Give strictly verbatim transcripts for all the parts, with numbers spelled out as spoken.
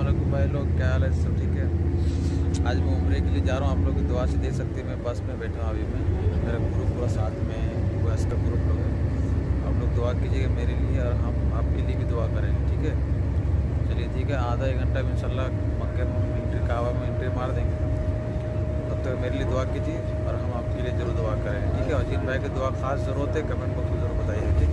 वालेकुम भाई लोग, क्या हाल है? सब ठीक है। आज मैं उम्रे के लिए जा रहा हूँ। आप लोग की दुआ से देख सकते हैं मैं बस में बैठा हूँ अभी मैं, मेरा ग्रुप पूरा साथ में बस का ग्रुप लोग है। आप लोग दुआ कीजिएगा मेरे लिए और हम आपके लिए भी दुआ करेंगे, ठीक है। चलिए ठीक है, आधा एक घंटा में इंशाल्लाह मक्के में एंट्री काबा में एंट्री मार देंगे। तब तक मेरे लिए दुआ कीजिए और हम आपके लिए ज़रूर दुआ करेंगे, ठीक है। और जिन भाई की दुआ खास ज़रूरत है कमेंट बॉक्स में ज़रूर बताइए, ठीक है।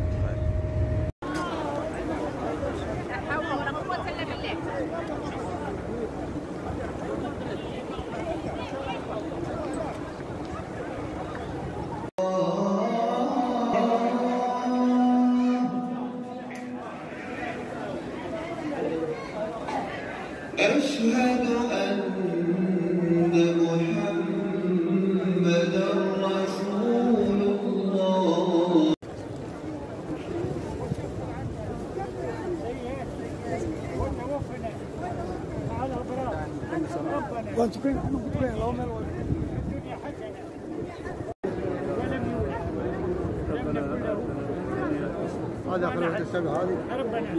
أشهد أن محمدًا رسول الله. هذا خلوه السبع هذه ربنا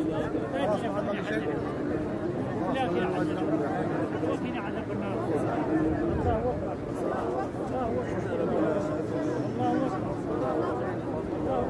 لا في عذاب وفينا عذاب النار. الله اكبر الله اكبر الله اكبر الله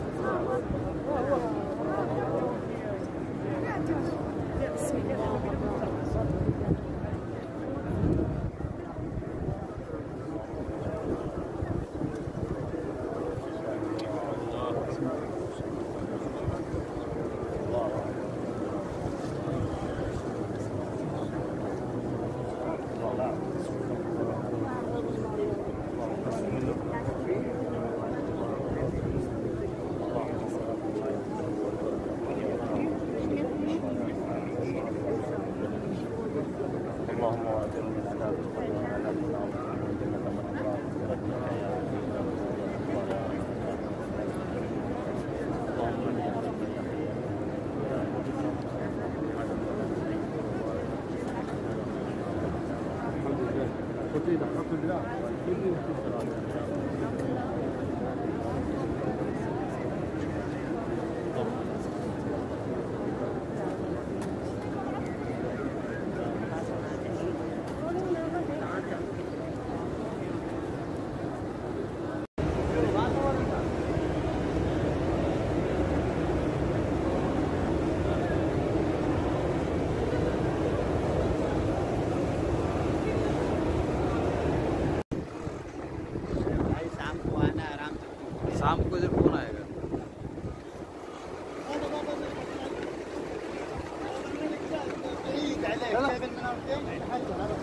शाम को जब फोन आएगा। चलो